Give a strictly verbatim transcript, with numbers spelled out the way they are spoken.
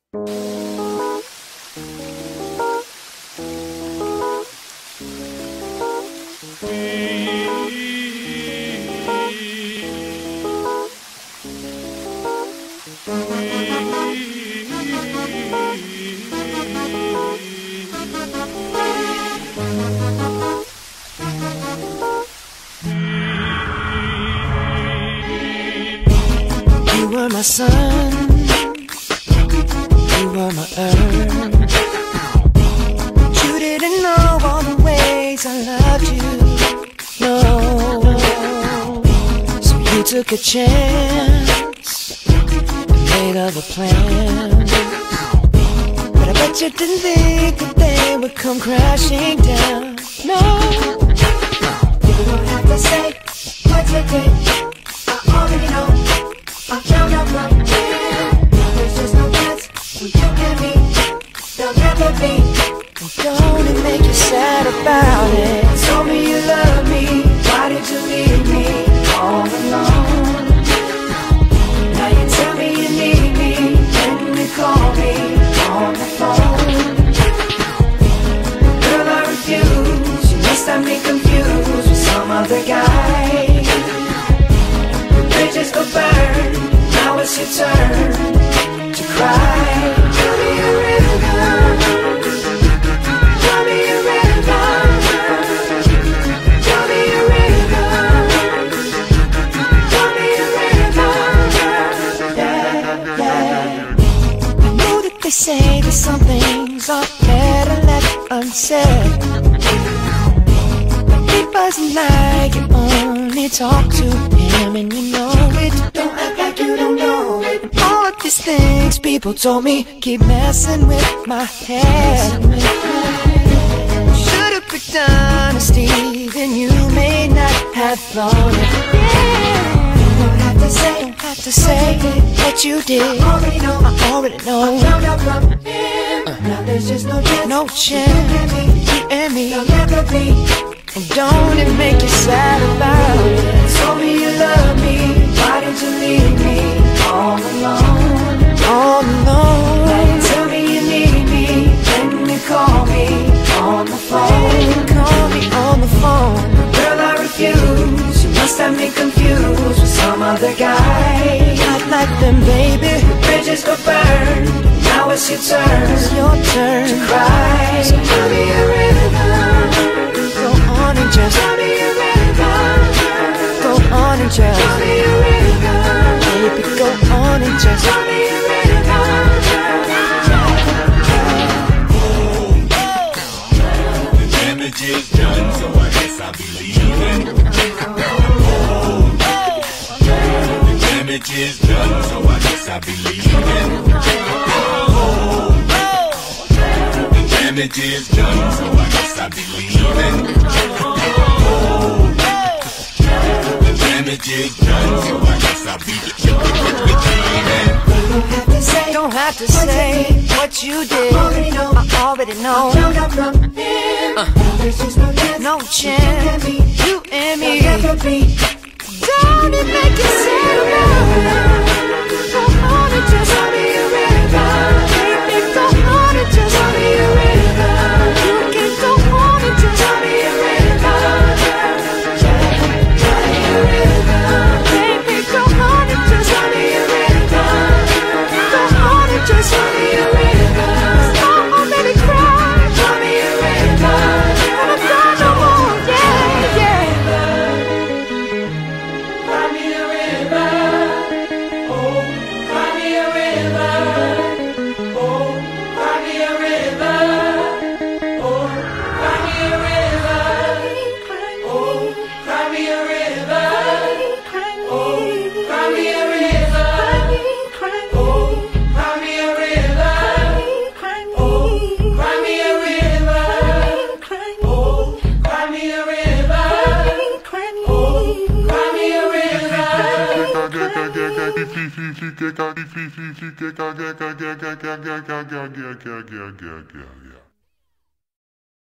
You were my sun, you were my earth. You didn't know all the ways I loved you, no. So you took a chance and made other plans, but I bet you didn't think that they would come crashing down, no. You don't have to say what you did, I already know. I found out from here, there's just no chance when you and me, there'll never be. And don't it make you sad about it? Told me you love me, why did you leave me all alone? Now you tell me you need me, when you call me on the phone. Girl, I refuse, you must have me confused with some other guy. Bridges go burn, now it's your turn to cry. Tell me a river, tell me a river, tell me a river, tell me a river, yeah, yeah. I know that they say that some things are better left unsaid, but he wasn't like you only talk to him and you know it. Don't act like you don't know it. And all of these things people told me keep messing with my head. Should've picked honesty, then you may not have thought it. Yeah. Don't have to say, don't have to say what you did. I already know, I already know. I found out from him. Uh. Now there's just no chance, no chance. You and me, there'll never be. And don't it make you sad about it? Told me you love me, why did you leave me all alone? All alone. Now you tell me you need me, then you call me on the phone. Call me on the phone. Girl, I refuse, you must have me confused with some other guy. Not like them, baby. The bridges go burn, now it's your turn. It's your turn to cry. So tell me a river, go on and just tell me a river, go on and just tell me a river, baby, go on and just tell me a river. The damage is done, so I guess I'll be leaving. The damage is done, so I guess I'll be leaving. The damage is done, so I guess I'll be leaving. The damage is done, so I guess I'll be leaving. Don't have to say what you did, I already know. I already know. Found out from him. Uh. There's just no chance, no chance. You and me, don't it make you sad about it? Go on and just tell me a river, baby, go on and just tell me a river. You can go on and just tell me a river, tell me a river, baby, go on and just tell me a river. Go on and just tell me a river. I already cried, tell me a river. And I'm done no more, yeah, yeah. Cry me a river, oh, cry me a river, oh, cry me a river, oh, cry me a river, oh, cry me a river, oh, cry me a river, oh, cry me a river, oh, cry me a river, oh, cry me a river, oh, cry me a river. Yeah, yeah, yeah, yeah, yeah.